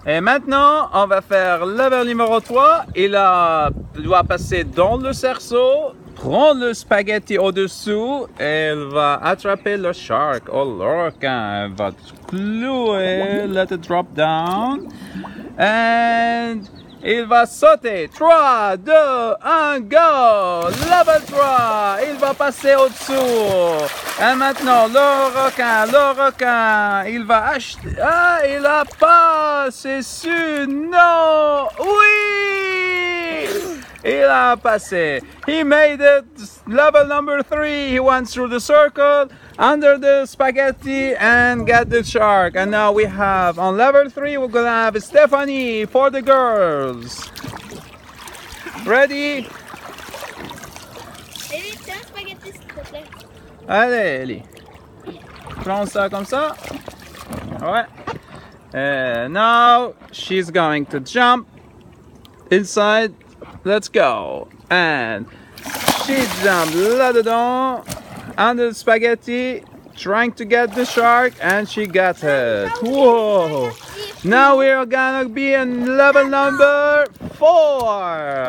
Et maintenant, on va faire level numéro 3. Il doit passer dans le cerceau, prendre le spaghetti au-dessous et il va attraper le shark. Oh, l'orcan. Il va clouer, let it drop down. And il va sauter. 3, 2, 1, go! Level 3! Il va passer au-dessous. Et maintenant, le requin, il va acheter. Ah, il a pas! C'est sûr! Non! Oui! Il a passé. He made it. Level number 3. He went through the circle, under the spaghetti, and got the shark. And now we have, on level 3, we're gonna have Stephanie for the girls. Ready? Ellie, tiens, spaghetti, s'il te plaît. Allez, Ellie. Prends ça comme ça. Ouais. And now she's going to jump inside. Let's go. And she jumped là-dedans under the spaghetti, trying to get the shark, and she got it. Whoa. Now we're gonna be in level number 4.